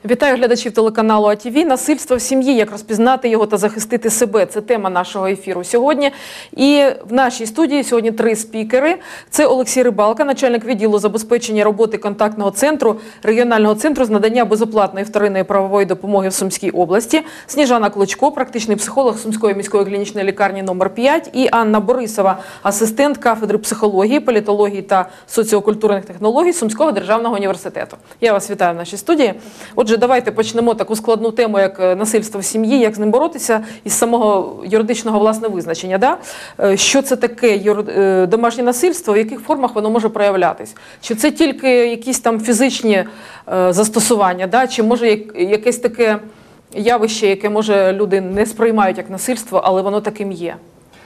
Вітаю глядачів телеканалу АТВ. Насильство в сім'ї, як розпізнати його та захистити себе. Це тема нашого ефіру сьогодні. І в нашій студії сьогодні 3 спікери. Це Олексій Рибалка, начальник відділу забезпечення роботи контактного центру, регіонального центру з надання безоплатної вторинної правової допомоги в Сумській області. Сніжана Клочко, практичний психолог Сумської міської клінічної лікарні номер 5. І Анна Борисова, асистент кафедри психології, політології та соціокультурних технологій Сумського державного університету. Я вас вітаю в нашій студії. Отже, давайте почнемо таку складну тему, як насильство в сім'ї, як з ним боротися із самого юридичного власне визначення. Да? Що це таке домашнє насильство, в яких формах воно може проявлятись? Чи це тільки якісь там фізичні застосування, да? Чи може якесь таке явище, яке може люди не сприймають як насильство, але воно таким є?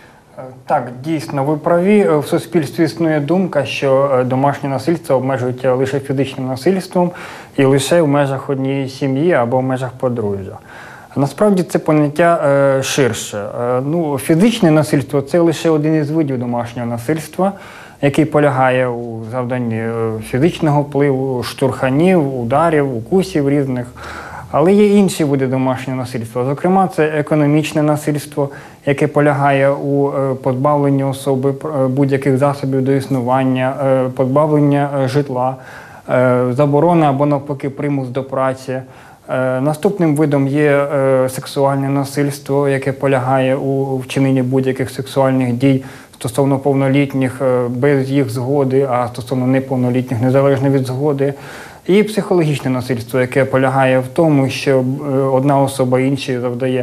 Так, дійсно, ви праві. В суспільстві існує думка, що домашнє насильство обмежується лише фізичним насильством і лише в межах однієї сім'ї або в межах подружжя. Насправді це поняття ширше. Фізичне насильство – це лише один із видів домашнього насильства, який полягає у завданні фізичного впливу, штурханів, ударів, укусів різних. Але є інші види домашнього насильства. Зокрема, це економічне насильство, яке полягає у позбавленні особи будь-яких засобів до існування, позбавлення житла, заборона або навпаки примус до праці. Наступним видом є сексуальне насильство, яке полягає у вчиненні будь-яких сексуальних дій стосовно повнолітніх без їх згоди, а стосовно неповнолітніх незалежно від згоди. І психологічне насильство, яке полягає в тому, що одна особа іншій завдає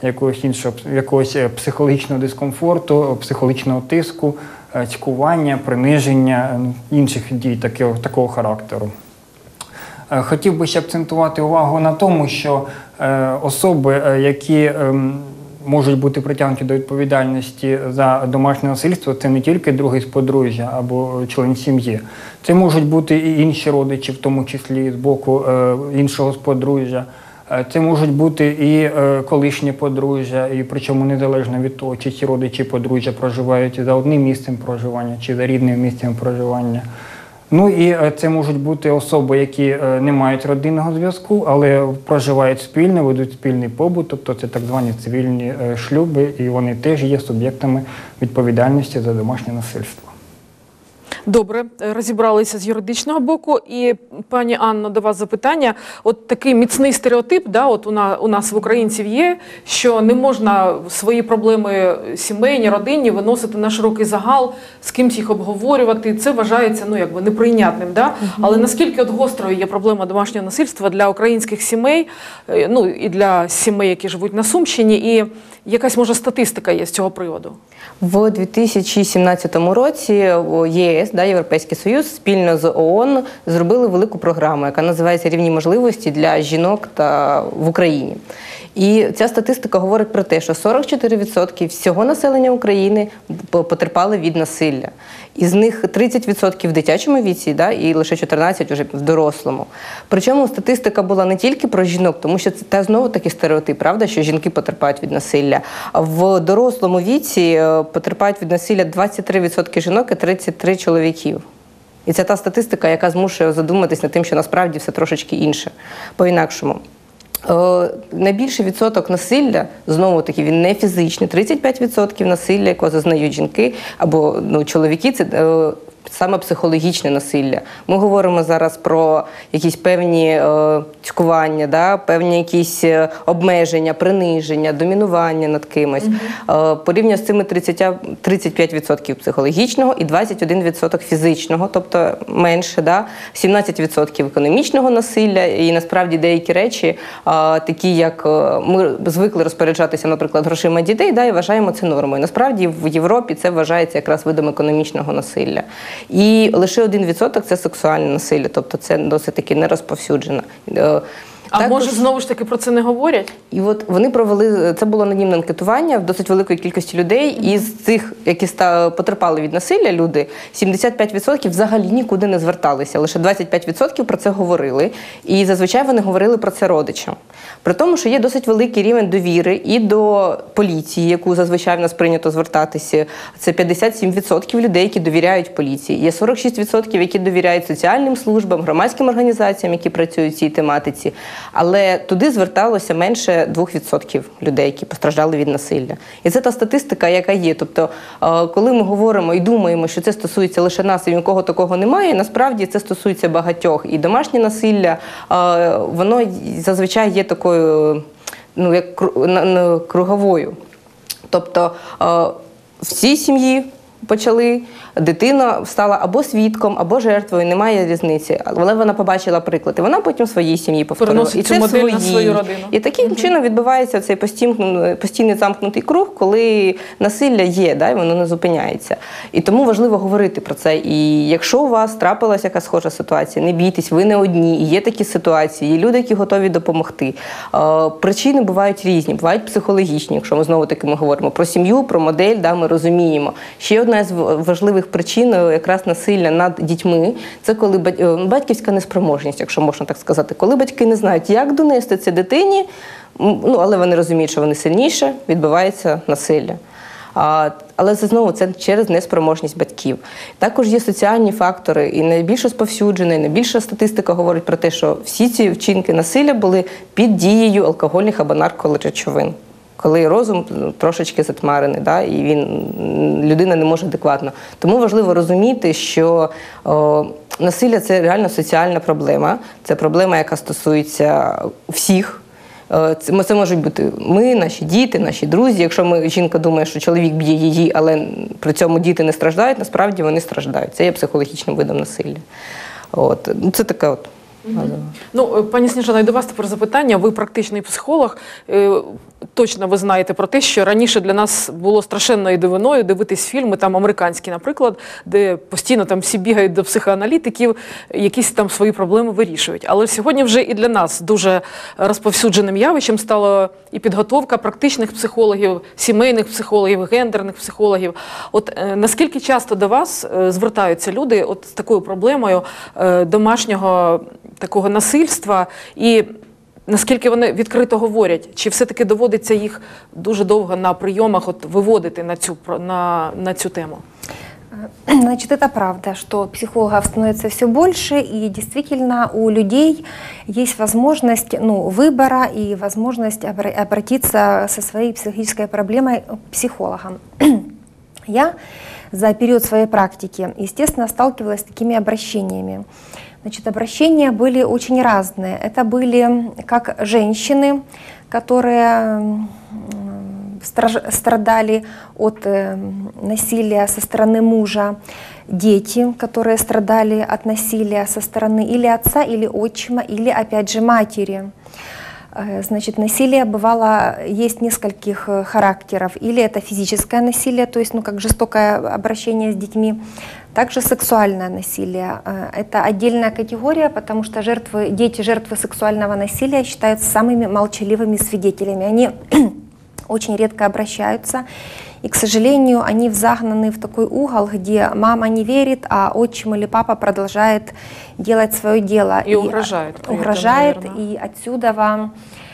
якогось психологічного дискомфорту, психологічного тиску, цькування, приниження, інших дій такого характеру. Хотів би ще акцентувати увагу на тому, що особи, які можуть бути притягнуті до відповідальності за домашнє насильство, це не тільки другий з подружжя або член сім'ї. Це можуть бути і інші родичі, в тому числі з боку іншого з подружжя. Це можуть бути і колишнє подружжя, і причому незалежно від того, чи ці родичі подружжя проживають за одним місцем проживання, чи за рідним місцем проживання. І це можуть бути особи, які не мають родинного зв'язку, але проживають спільно, ведуть спільний побут, тобто це так звані цивільні шлюби, і вони теж є суб'єктами відповідальності за домашнє насильство. Добре, розібралися з юридичного боку. І, пані Анно, до вас запитання. От такий міцний стереотип, да, от у нас в українців є, що не можна свої проблеми сімейні, родинні виносити на широкий загал, з кимсь їх обговорювати. Це вважається, неприйнятним. Да? Але наскільки от гострою є проблема домашнього насильства для українських сімей, і для сімей, які живуть на Сумщині, і якась, може, статистика є з цього приводу? В 2017 році ЄС, Європейський Союз, спільно з ООН зробили велику програму, яка називається «Рівні можливості для жінок в Україні». І ця статистика говорить про те, що 44% всього населення України потерпали від насилля. Із них 30% в дитячому віці, і лише 14% вже в дорослому. Причому статистика була не тільки про жінок, тому що це знову такий стереотип, правда, що жінки потерпають від насилля. В дорослому віці потерпають від насилля 23% жінок і 33% чоловіків. І це та статистика, яка змушує задуматись над тим, що насправді все трошечки інше, по-інакшому. Найбільший відсоток насилля, знову-таки, він не фізичний, 35% насилля, якого зазнають жінки або чоловіки, це саме психологічне насилля. Ми говоримо зараз про якісь певні цькування, певні якісь обмеження, приниження, домінування над кимось. Порівняно з цими 35% психологічного і 21% фізичного, тобто менше, 17% економічного насилля. І насправді деякі речі, такі як ми звикли розпоряджатися, наприклад, грошима дітей, і вважаємо це нормою. Насправді в Європі це вважається якраз видом економічного насилля. І лише 1% – це сексуальне насилля, тобто це досить таки не розповсюджено. А може, знову ж таки, про це не говорять? І от вони провели, це було анонімне анкетування в досить великої кількості людей, і з цих, які потерпали від насилля, люди, 75% взагалі нікуди не зверталися, лише 25% про це говорили, і зазвичай вони говорили про це родичам. При тому, що є досить великий рівень довіри і до поліції, яку зазвичай в нас прийнято звертатися, це 57% людей, які довіряють поліції, є 46%, які довіряють соціальним службам, громадським організаціям, які працюють в цій тематиці, Але туди зверталося менше 2% людей, які постраждали від насилля. І це та статистика, яка є. Тобто, коли ми говоримо і думаємо, що це стосується лише нас і нікого такого немає, насправді це стосується багатьох. І домашнє насилля, воно зазвичай є такою, ну, як круговою. Тобто, всі сім'ї почали, дитина стала або свідком, або жертвою, немає різниці. Але вона побачила приклад, і вона потім в своїй сім'ї повторила. Переносить цю модель на свою родину. І таким чином відбувається цей постійний замкнутий круг, коли насилля є, да, і воно не зупиняється. І тому важливо говорити про це. І якщо у вас трапилася якась схожа ситуація, не бійтесь, ви не одні, і є такі ситуації, є люди, які готові допомогти. Причини бувають різні, бувають психологічні, якщо ми знову-таки говоримо про сім'ю, про модель, да, ми розуміємо. Ще одна з важливих причин якраз насилля над дітьми – це коли батьківська неспроможність, якщо можна так сказати. Коли батьки не знають, як донести це дитині, ну, але вони розуміють, що вони сильніше, відбувається насилля. Але це знову через неспроможність батьків. Також є соціальні фактори, і найбільш розповсюджена, і найбільша статистика говорить про те, що всі ці вчинки насилля були під дією алкогольних або наркоречовин. Коли розум трошечки затьмарений, да, і людина не може адекватно. Тому важливо розуміти, що насилля – це реально соціальна проблема. Це проблема, яка стосується всіх. Це можуть бути ми, наші діти, наші друзі. Якщо жінка думає, що чоловік б'є її, але при цьому діти не страждають, насправді вони страждають. Це є психологічним видом насилля. Це таке от. Ну, пані Сніжано, і до вас тепер запитання. Ви практичний психолог. Точно ви знаєте про те, що раніше для нас було страшенною дивиною дивитись фільми, там американські, наприклад, де постійно там всі бігають до психоаналітиків, якісь там свої проблеми вирішують. Але сьогодні вже і для нас дуже розповсюдженим явищем стала і підготовка практичних психологів, сімейних психологів, гендерних психологів. От наскільки часто до вас звертаються люди от з такою проблемою домашнього такого насильства, і наскільки вони відкрито говорять? Чи все-таки доводиться їх дуже довго на прийомах виводити на цю тему? Значит, это правда, что психологов становится все больше, и действительно у людей есть возможность выбора и возможность обратиться со своей психологической проблемой к психологам. Я за период своей практики, естественно, сталкивалась с такими обращениями. Значит, обращения были очень разные. Это были как женщины, которые страдали от насилия со стороны мужа, дети, которые страдали от насилия со стороны или отца, или отчима, или опять же матери. Значит, насилие бывало, есть нескольких характеров. Или это физическое насилие, то есть как жестокое обращение с детьми, также сексуальное насилие. Это отдельная категория, потому что дети жертвы сексуального насилия считаются самыми молчаливыми свидетелями. Они очень редко обращаются, и, к сожалению, они загнаны в такой угол, где мама не верит, а отчим или папа продолжает делать свое дело. И угрожает. Угрожает, и отсюда вам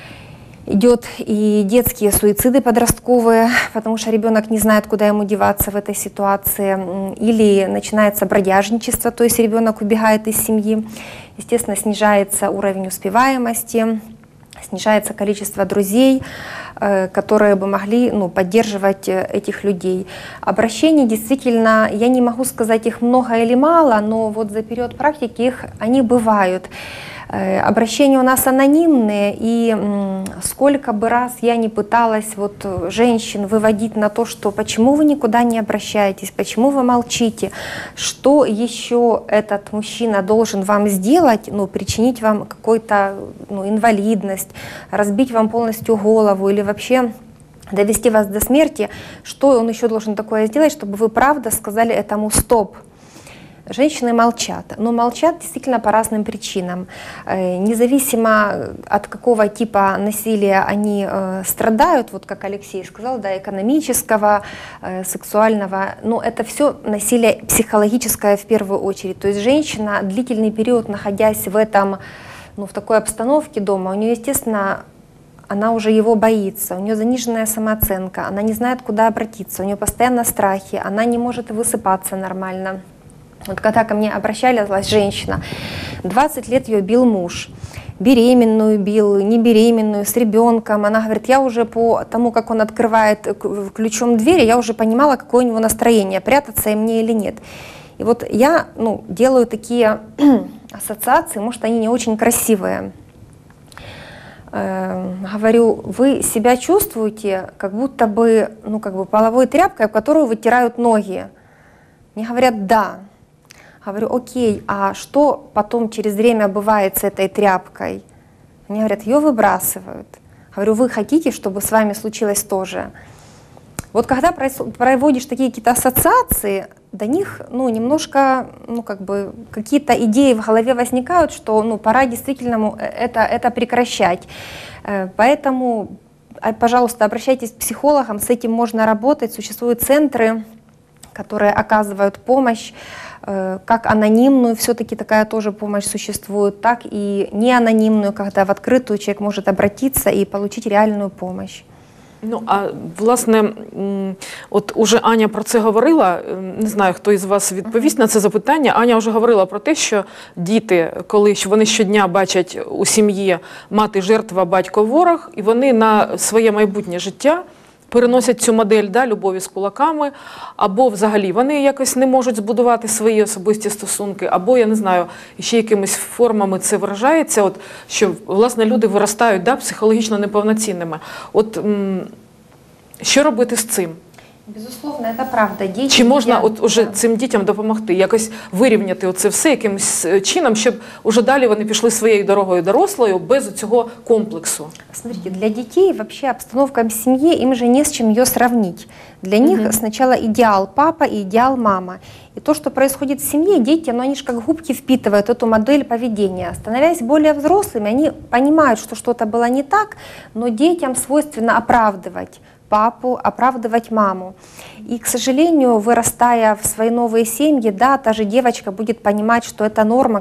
идет и детские суициды подростковые, потому что ребенок не знает, куда ему деваться в этой ситуации, или начинается бродяжничество, то есть ребенок убегает из семьи, естественно, снижается уровень успеваемости, снижается количество друзей, которые бы могли поддерживать этих людей. Обращений действительно, я не могу сказать, их много или мало, но вот за период практики они бывают. Обращения у нас анонимные, и сколько бы раз я не пыталась женщин выводить на то, что почему вы никуда не обращаетесь, почему вы молчите, что еще этот мужчина должен вам сделать, причинить вам какую-то инвалидность, разбить вам полностью голову или вообще довести вас до смерти, что он еще должен такое сделать, чтобы вы правда сказали этому «стоп». Женщины молчат, но молчат действительно по разным причинам. Независимо от какого типа насилия они страдают, вот как Алексей сказал, да, экономического, сексуального, но это все насилие психологическое в первую очередь. То есть женщина, длительный период находясь в такой обстановке дома, у нее, естественно, она уже его боится, у нее заниженная самооценка, она не знает, куда обратиться, у нее постоянно страхи, она не может высыпаться нормально. Вот когда ко мне обращалась женщина, 20 лет ее бил муж, беременную бил, не беременную, с ребенком. Она говорит, я уже по тому, как он открывает ключом двери, я уже понимала, какое у него настроение, прятаться им мне или нет. И вот я делаю такие ассоциации, может, они не очень красивые. Говорю, вы себя чувствуете, как будто бы, половой тряпкой, в которую вытирают ноги. Мне говорят, да. Говорю, окей, а что потом через время бывает с этой тряпкой? Мне говорят, ее выбрасывают. Говорю, вы хотите, чтобы с вами случилось то же? Вот когда проводишь такие какие-то ассоциации, до них немножко какие-то идеи в голове возникают, что пора действительно это прекращать. Поэтому, пожалуйста, обращайтесь к психологам, с этим можно работать. Существуют центры, которые оказывают помощь, как анонимную, все-таки такая тоже помощь существует, так и неанонимную, когда в открытую человек может обратиться и получить реальную помощь. А власне, от уже Аня про це говорила, не знаю, хто із вас відповість на це запитання. Аня вже говорила про те, що діти, коли вони щодня бачать у сім'ї мати жертва, батько ворог, і вони на своє майбутнє життя переносять цю модель любові з кулаками, або взагалі вони якось не можуть збудувати свої особисті стосунки, або, я не знаю, ще якимись формами це виражається, що, власне, люди виростають психологічно неповноцінними. Що робити з цим? Безусловно, это правда. Дети Чи можна уже цим дітям допомогти, якось вирівняти оце все якимось чином, щоб уже далі вони пішли своєю дорогою дорослою без цього комплексу? Смотрите, для детей вообще обстановка в семье, им же не с чем ее сравнить. Для них сначала идеал папа и идеал мама. И то, что происходит в семье, дети, они же как губки впитывают эту модель поведения. Становясь более взрослыми, они понимают, что что-то было не так, но детям свойственно оправдывать папу, оправдывать маму. И, к сожалению, вырастая в свои новые семьи, та же девочка будет понимать, что это норма,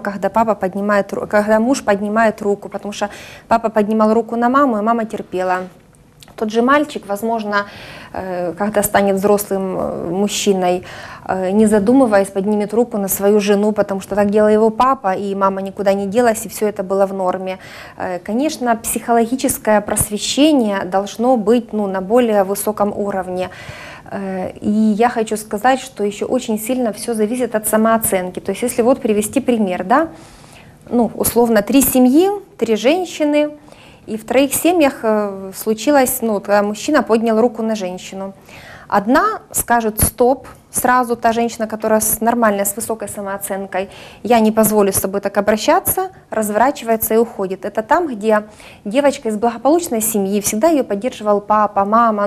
когда муж поднимает руку, потому что папа поднимал руку на маму, и мама терпела. Тот же мальчик, возможно, когда станет взрослым мужчиной, не задумываясь, поднимет руку на свою жену, потому что так делал его папа, и мама никуда не делась, и все это было в норме. Конечно, психологическое просвещение должно быть на более высоком уровне. И я хочу сказать, что еще очень сильно все зависит от самооценки. То есть если привести пример, условно 3 семьи, 3 женщины, и в 3 семьях случилось, когда мужчина поднял руку на женщину. Одна скажет «стоп», сразу та женщина, которая нормальная, с высокой самооценкой, я не позволю с собой так обращаться, разворачивается и уходит. Это там, где девочка из благополучной семьи, всегда ее поддерживал папа, мама,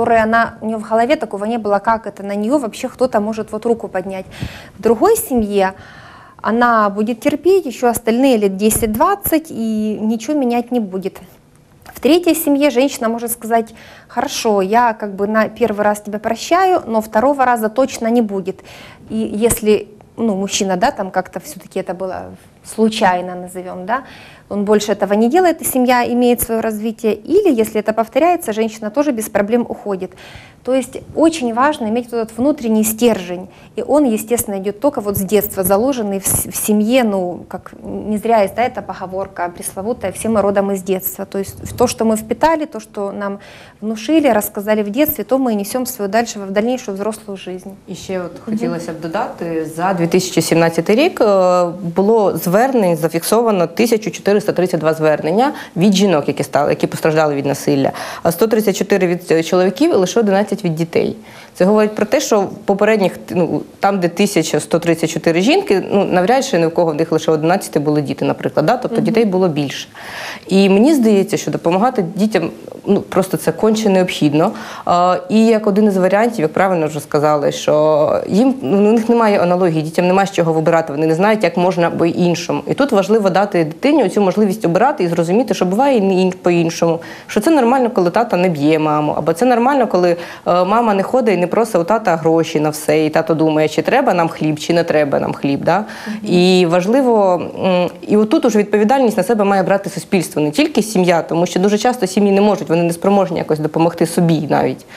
у нее в голове такого не было, как это на нее вообще кто-то может руку поднять. В другой семье она будет терпеть еще остальные лет 10-20 и ничего менять не будет. В 3-й семье женщина может сказать, хорошо, я на 1-й раз тебя прощаю, но 2-го раза точно не будет. И если мужчина, как-то все-таки это было случайно, назовем, он больше этого не делает, и семья имеет свое развитие. Или, если это повторяется, женщина тоже без проблем уходит. То есть очень важно иметь этот внутренний стержень. И он, естественно, идет только с детства, заложенный в семье, как не зря есть эта поговорка пресловутая, все мы родом из детства. То есть то, что мы впитали, то, что нам внушили, рассказали в детстве, то мы и несем дальше в дальнейшую взрослую жизнь. І ще хотілося б додати, за 2017 рік було звернень, зафіксовано 1432 звернення від жінок, які постраждали від насилля, а 134 від чоловіків і лише 11 від дітей. Це говорить про те, що в попередніх, там, де 1134 жінки, навряд чи ні в кого в них лише 11 були діти, наприклад, тобто дітей було більше. І мені здається, що допомагати дітям, просто це конче необхідно. І як один із варіантів, як правильно вже сказали, що у них немає аналогії, дітям немає з чого вибирати, вони не знають, як можна по-іншому. І тут важливо дати дитині цю можливість обирати і зрозуміти, що буває і по-іншому. Що це нормально, коли тато не б'є маму, або це нормально, коли мама не ходить і не просить у тата гроші на все, і тато думає, чи треба нам хліб, чи не треба нам хліб. І важливо, і отут уже відповідальність на себе має брати суспільство, не тільки сім'я, тому що дуже часто сім'ї не можуть, вони не спроможні якось допомогти собі навіть.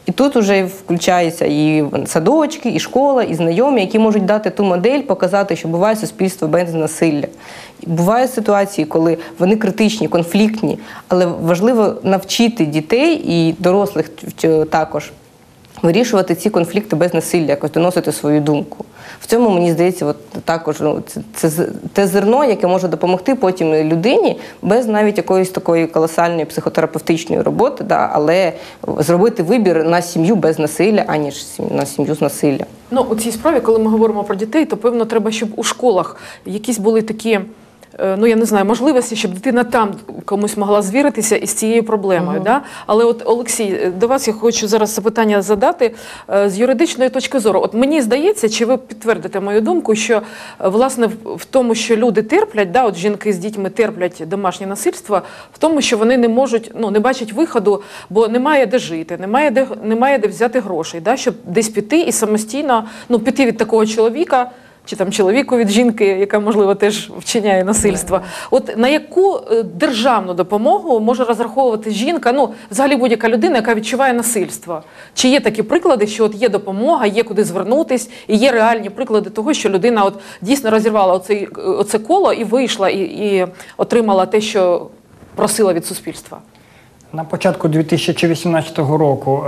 І тут вже включаються і садочки, і школа, і знайомі, які можуть дати ту модель, показати, що буває суспільство без насилля. Бувають ситуації, коли вони критичні, конфліктні, але важливо навчити дітей і дорослих також вирішувати ці конфлікти без насилля, якось доносити свою думку. В цьому, мені здається, також це те зерно, яке може допомогти потім людині без навіть якоїсь такої колосальної психотерапевтичної роботи, але зробити вибір на сім'ю без насилля, аніж на сім'ю з насиллям. Ну, у цій справі, коли ми говоримо про дітей, то, певно, треба, щоб у школах якісь були такі, я не знаю, можливості, щоб дитина там комусь могла звіритися із цією проблемою. Да? Але от, Олексій, до вас я хочу зараз запитання задати з юридичної точки зору. От мені здається, чи ви підтвердите мою думку, що, власне, в тому, що люди терплять, от жінки з дітьми терплять домашнє насильство, в тому, що вони не можуть, не бачать виходу, бо немає де жити, немає де взяти грошей, щоб десь піти і самостійно, піти від такого чоловіка, чи там чоловіку від жінки, яка, можливо, теж вчиняє насильство. От на яку державну допомогу може розраховувати жінка, взагалі будь-яка людина, яка відчуває насильство? Чи є такі приклади, що от є допомога, є куди звернутись, і є реальні приклади того, що людина от дійсно розірвала оце коло і вийшла, і отримала те, що просила від суспільства? На початку 2018 року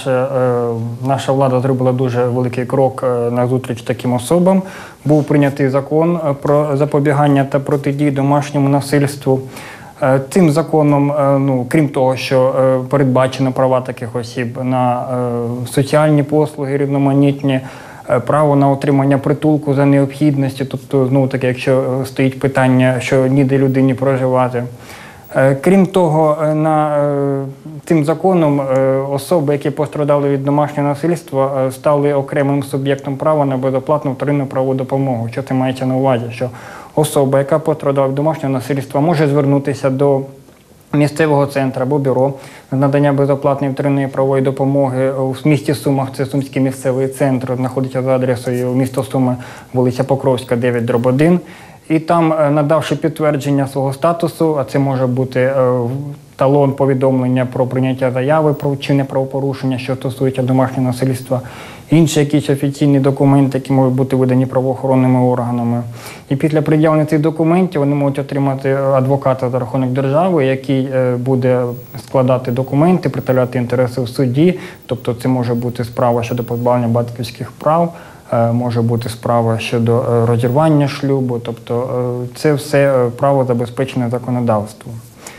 наша влада зробила дуже великий крок назустріч таким особам. Був прийнятий закон про запобігання та протидію домашньому насильству. Цим законом, крім того, що передбачено права таких осіб на соціальні послуги різноманітні, право на отримання притулку за необхідністю, тобто, знову-таки, якщо стоїть питання, що ніде людині проживати. Крім того, цим законом особи, які постраждали від домашнього насильства, стали окремим суб'єктом права на безоплатну вторинну правову допомогу. Що це мається на увазі? Що особа, яка постраждала від домашнього насильства, може звернутися до місцевого центру або бюро надання безоплатної вторинної правової допомоги у місті Сумах, це Сумський місцевий центр, знаходиться за адресою місто Суми, вулиця Покровська, 9/1. І там, надавши підтвердження свого статусу, а це може бути талон повідомлення про прийняття заяви про вчинення правопорушення, що стосується домашнього насильства, інші якісь офіційні документи, які можуть бути видані правоохоронними органами. І після пред'явлення цих документів вони можуть отримати адвоката за рахунок держави, який буде складати документи, представляти інтереси в суді, тобто це може бути справа щодо позбавлення батьківських прав, може бути справа щодо розірвання шлюбу, тобто це все право забезпечене законодавством.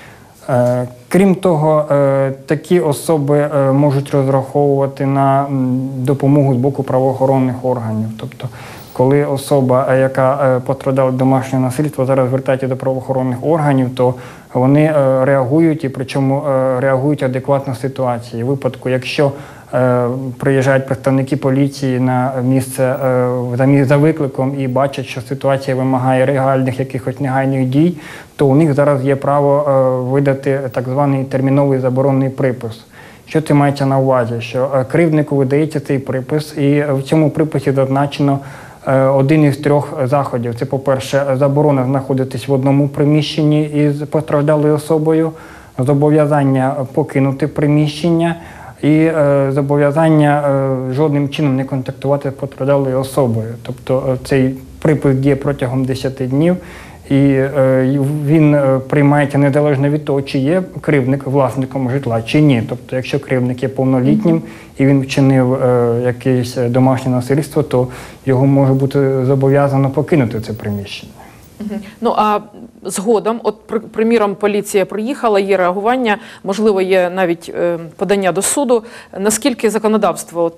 Крім того, такі особи можуть розраховувати на допомогу з боку правоохоронних органів. Тобто, коли особа, яка постраждала від домашнього насильства, зараз звертається до правоохоронних органів, то вони реагують, і причому реагують адекватно ситуації. У випадку, якщо приїжджають представники поліції на місце за викликом і бачать, що ситуація вимагає реальних якихось негайних дій, то у них зараз є право видати так званий терміновий заборонний припис. Що це мається на увазі? Що кривднику видається цей припис, і в цьому приписі зазначено один із 3 заходів. Це, по-перше, заборона знаходитись в одному приміщенні із постраждалою особою, зобов'язання покинути приміщення і зобов'язання жодним чином не контактувати з постраждалою особою. Тобто цей припис діє протягом 10 днів, і він приймається незалежно від того, чи є кривдник власником житла, чи ні. Тобто, якщо кривдник є повнолітнім і він вчинив якесь домашнє насильство, то його може бути зобов'язано покинути це приміщення. Ну, а згодом, от, приміром, поліція приїхала, є реагування, можливо, є навіть подання до суду. Наскільки законодавство,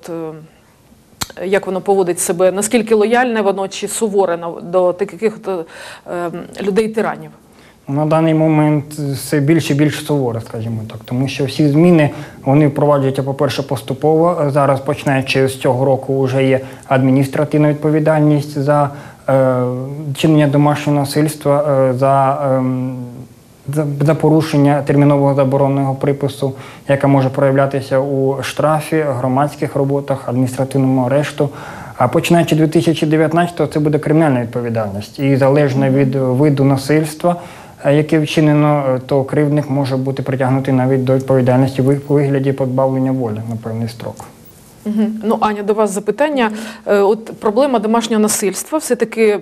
як воно поводить себе, наскільки лояльне воно чи суворе до таких людей-тиранів? На даний момент все більш і більш суворе, скажімо так, тому що всі зміни, вони впроваджуються, по-перше, поступово. Зараз, починаючи з цього року, вже є адміністративна відповідальність за вчинення домашнього насильства, за порушення термінового забороненого припису, яка може проявлятися у штрафі, громадських роботах, адміністративному арешту. А починаючи 2019-го це буде кримінальна відповідальність. І залежно від виду насильства, яке вчинено, то кривдник може бути притягнутий навіть до відповідальності у вигляді позбавлення волі на певний строк. Угу. Ну, Аня, до вас запитання. От проблема домашнього насильства все-таки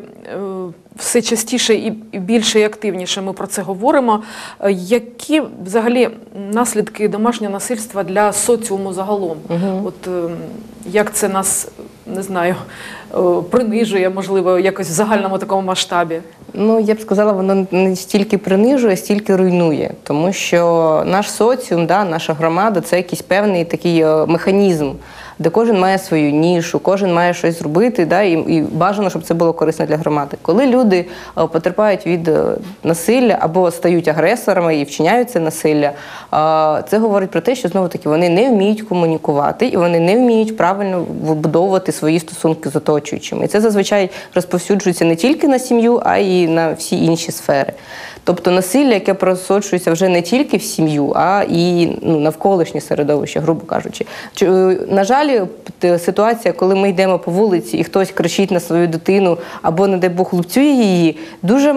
все частіше і більше і активніше ми про це говоримо. Які взагалі наслідки домашнього насильства для соціуму загалом? От як це нас, не знаю, принижує, можливо, якось в загальному такому масштабі? Ну, я б сказала, воно не стільки принижує, стільки руйнує. Тому що наш соціум, наша громада – це якийсь певний такий механізм, де кожен має свою нішу, кожен має щось зробити, і бажано, щоб це було корисно для громади. Коли люди потерпають від насилля або стають агресорами і вчиняють це насилля, це говорить про те, що, знову-таки, вони не вміють комунікувати і вони не вміють правильно вибудовувати свої стосунки з оточуючими. І це зазвичай розповсюджується не тільки на сім'ю, а й на всі інші сфери. Тобто насилля, яке просочується вже не тільки в сім'ю, а і навколишнє середовище, грубо кажучи. На жаль, ситуація, коли ми йдемо по вулиці і хтось кричить на свою дитину або, не дай Бог, лупцює її, дуже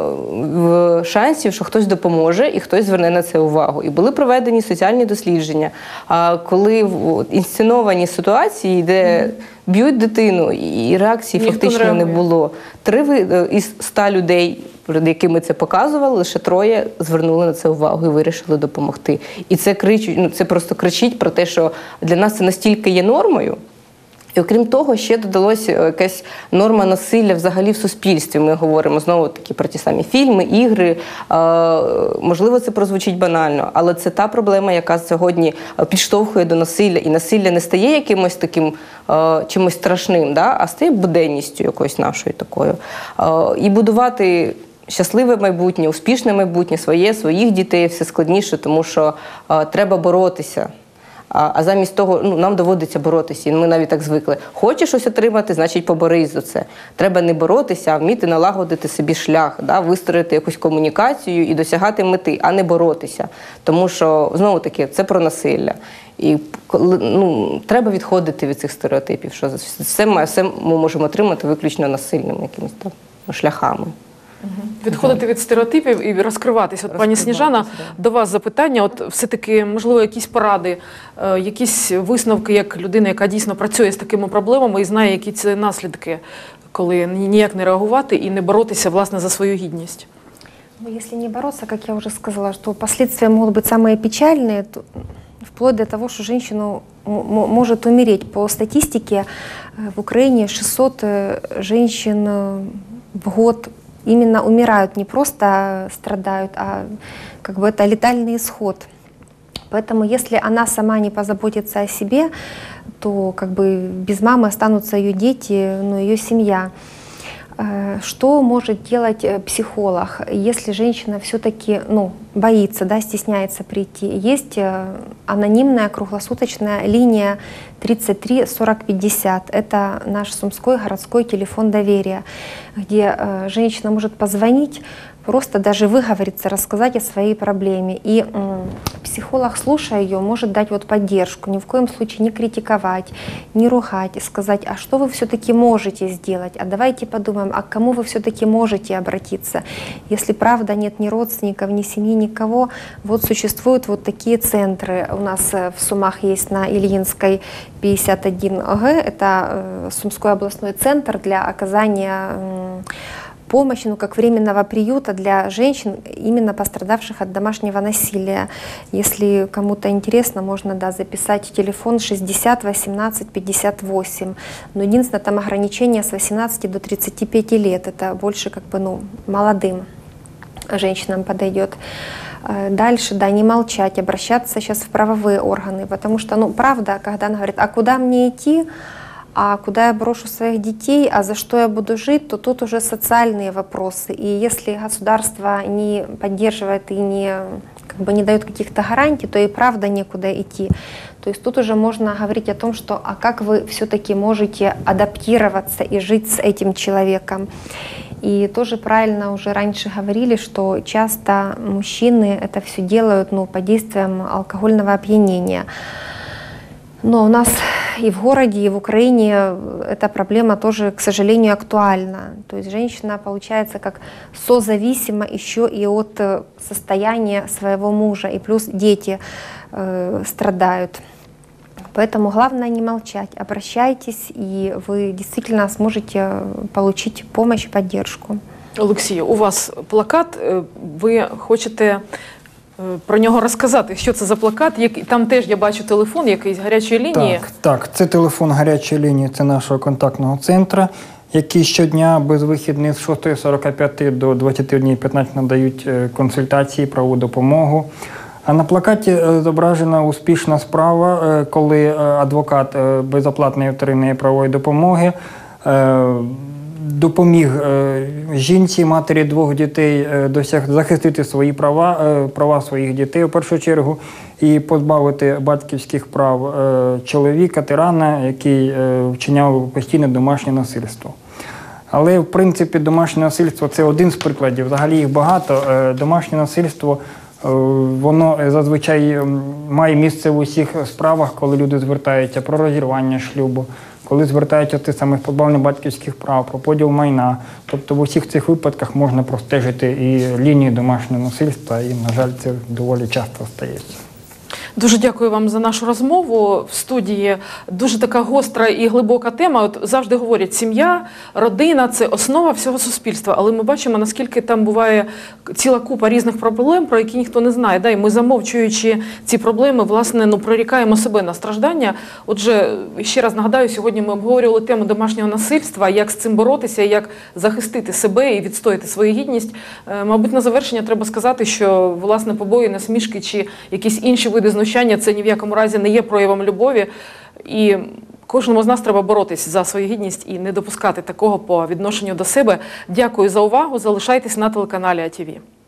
мало шансів, що хтось допоможе і хтось зверне на це увагу. І були проведені соціальні дослідження, коли в інсценованій ситуації, де б'ють дитину, і реакції фактично не було. 3 із 100 людей, перед якими це показували, лише 3 звернули на це увагу і вирішили допомогти. І це це просто кричить про те, що для нас це настільки є нормою. І окрім того, ще додалося якась норма насилля взагалі в суспільстві. Ми говоримо знову-таки про ті самі фільми, ігри. Можливо, це прозвучить банально, але це та проблема, яка сьогодні підштовхує до насилля. І насилля не стає якимось таким чимось страшним, а стає буденністю якоюсь нашою такою. І будувати щасливе майбутнє, успішне майбутнє, своїх дітей все складніше, тому що треба боротися. А замість того, нам доводиться боротися, і ми навіть так звикли. Хочеш щось отримати, значить поборись за це. Треба не боротися, а вміти налагодити собі шлях, вистроїти якусь комунікацію і досягати мети, а не боротися. Тому що, знову-таки, це про насилля. І треба відходити від цих стереотипів, що все ми можемо отримати виключно насильними якимись шляхами. Відходити від стереотипів і розкриватися. От, пані Сніжана, до вас запитання. От все-таки, можливо, якісь поради, якісь висновки, як людина, яка дійсно працює з такими проблемами і знає, які це наслідки, коли ніяк не реагувати і не боротися, власне, за свою гідність? Если не бороться, как я уже сказала, что последствия могут быть самые печальные, вплоть до того, что женщина может умереть. По статистике в Украине 600 женщин в год именно умирают, не просто страдают, а это летальный исход. Поэтому если она сама не позаботится о себе, то без мамы останутся ее дети, ее семья. Что может делать психолог, если женщина все-таки боится, стесняется прийти? Есть анонимная круглосуточная линия 33 40 50. Это наш Сумской городской телефон доверия, где женщина может позвонить, просто даже выговориться, рассказать о своей проблеме. И психолог, слушая ее, может дать поддержку, ни в коем случае не критиковать, не ругать, и сказать, а что вы все-таки можете сделать, а давайте подумаем, а к кому вы все-таки можете обратиться. Если правда нет ни родственников, ни семьи, никого, существуют такие центры. У нас в Сумах есть на Ильинской 51Г, это Сумской областной центр для оказания помощи, как временного приюта для женщин, именно пострадавших от домашнего насилия. Если кому-то интересно, можно записать телефон 60 18 58. Но единственное, там ограничение с 18 до 35 лет. Это больше молодым женщинам подойдет. Дальше, не молчать, обращаться сейчас в правовые органы, потому что, правда, когда она говорит, а куда мне идти, а куда я брошу своих детей, а за что я буду жить, то тут уже социальные вопросы. И если государство не поддерживает и не дает каких-то гарантий, то и правда некуда идти. То есть тут уже можно говорить о том, что а как вы все-таки можете адаптироваться и жить с этим человеком. И тоже правильно уже раньше говорили, что часто мужчины это все делают под действием алкогольного опьянения. Но у нас и в городе, и в Украине эта проблема тоже, к сожалению, актуальна. То есть женщина получается как созависима еще и от состояния своего мужа, и плюс дети страдают. Поэтому главное не молчать, обращайтесь, и вы действительно сможете получить помощь и поддержку. Олексію, у вас плакат, ви хочете про нього розказати, що це за плакат? Там теж я бачу телефон якийсь гарячої лінії. Так, це телефон гарячої лінії, це нашого контактного центру, які щодня без вихідних з 6:45 до 21:15 надають консультації, правову допомогу. А на плакаті зображена успішна справа, коли адвокат безоплатної вторинної правової допомоги допоміг жінці, матері 2 дітей захистити свої права своїх дітей в першу чергу, і позбавити батьківських прав чоловіка, тирана, який вчиняв постійне домашнє насильство. Але, в принципі, домашнє насильство – це один з прикладів, взагалі їх багато. Домашнє насильство воно зазвичай має місце в усіх справах, коли люди звертаються про розірвання шлюбу, коли звертаються те саме позбавлення батьківських прав, про поділ майна. Тобто в усіх цих випадках можна простежити і лінію домашнього насильства, і, на жаль, це доволі часто стається. Дуже дякую вам за нашу розмову. В студії дуже така гостра і глибока тема. От завжди говорять, сім'я, родина – це основа всього суспільства. Але ми бачимо, наскільки там буває ціла купа різних проблем, про які ніхто не знає. Да? І ми, замовчуючи ці проблеми, власне, прорікаємо себе на страждання. Отже, ще раз нагадаю, сьогодні ми обговорювали тему домашнього насильства, як з цим боротися, як захистити себе і відстояти свою гідність. Мабуть, на завершення треба сказати, що, власне, побої, насмішки чи якісь інші види знущання – це ні в якому разі не є проявом любові. І кожному з нас треба боротись за свою гідність і не допускати такого по відношенню до себе. Дякую за увагу. Залишайтесь на телеканалі АТВ.